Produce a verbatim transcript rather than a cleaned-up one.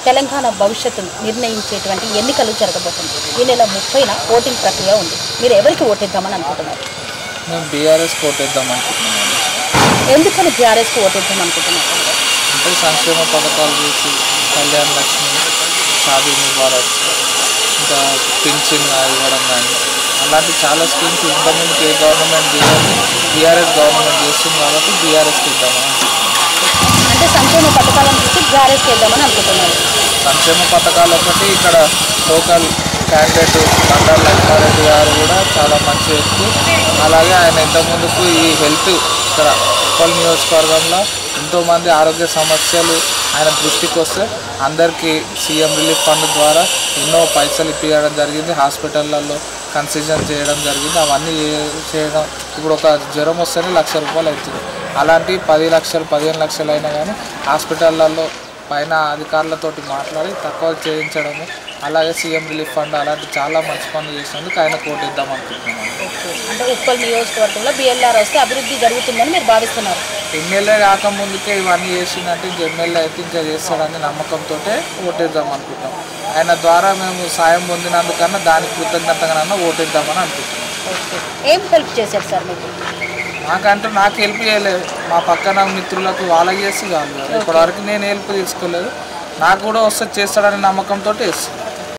తెలంగాణ భవిష్యత్తును నిర్ణయించేటువంటి ఎన్నికలు జరగబోతుంది. ఈ నెల ముప్పైన ఓటింగ్ ప్రక్రియ ఉంది. మీరు ఎవరికి ఓటేద్దామని అనుకుంటున్నారు? మేము బీఆర్ఎస్ ఓటేద్దాం అనుకుంటున్నాము. ఎందుకని బీఆర్ఎస్కి ఓటేద్దాం అనుకుంటున్నారు? అంటే సంక్షేమ పథకాలు చేసి కళ్యాణ లక్ష్మి, షాదీ ముబారక్, ఇంకా పింఛన్ ఇవ్వడం కానీ అలాంటి చాలా స్కీమ్స్ ఇంతకుముందుకు ఏ గవర్నమెంట్ చేయాలి, బీఆర్ఎస్ గవర్నమెంట్ చేస్తుంది కాబట్టి బీఆర్ఎస్కి ఇద్దామని. అంటే సంక్షేమ పథకాలను చూసి బీఆర్ఎస్కి ఇద్దామని అనుకుంటున్నారు. సంక్షేమ పథకాలు ఒకటి ఇక్కడ లోకల్ క్యాండిడేట్ బండారు లక్ష్మారెడ్డి గారు కూడా చాలా మంచి వ్యక్తి. అలాగే ఆయన ఇంతకుముందుకు ఈ హెల్త్ ఇక్కడ ఉప్పల్ నియోజకవర్గంలో ఎంతోమంది ఆరోగ్య సమస్యలు ఆయన దృష్టికి వస్తే అందరికీ సీఎం రిలీఫ్ ఫండ్ ద్వారా ఎన్నో పైసలు ఇప్పించడం జరిగింది. హాస్పిటళ్ళల్లో కన్సెషన్ చేయడం జరిగింది. అవన్నీ చేయడం ఇప్పుడు ఒక జ్వరం వస్తేనే లక్ష రూపాయలు అవుతుంది. అలాంటి పది లక్షలు పదిహేను లక్షలు అయినా కానీ హాస్పిటళ్ళల్లో పైన అధికారులతోటి మాట్లాడి తక్కువ చేయించడము, అలాగే సీఎం రిలీఫ్ ఫండ్ అలాంటి చాలా మంచి పనులు చేసినందుకు ఆయన కోటేద్దాం అనుకుంటున్నాను. అంటే ఉప్పల్ నియోజకవర్గంలో బీఎల్ఆర్ వస్తే అభివృద్ధి జరుగుతుందని మీరు భావిస్తున్నారు? ఎమ్మెల్యే కాకముందుకే ఇవన్నీ చేసిందంటే ఇంక ఎమ్మెల్యే అయితే ఇంకా చేస్తాడని నమ్మకంతో ఓటేద్దాం అనుకుంటాం. ఆయన ద్వారా మేము సాయం పొందినందుకన్నా దానికి కృతజ్ఞతగానన్నా ఓటేద్దామని అనుకుంటున్నాం. ఏం హెల్ప్ చేశారు సార్ మీకు? నాకంటూ నాకు హెల్ప్ చేయలేదు, మా పక్కన మిత్రులకు వాళ్ళకి చేసి కాదు. ఇప్పటివరకు నేను హెల్ప్ తీసుకోలేదు. నాకు కూడా వస్తే చేస్తాడనే నమ్మకంతో వేస్తాను.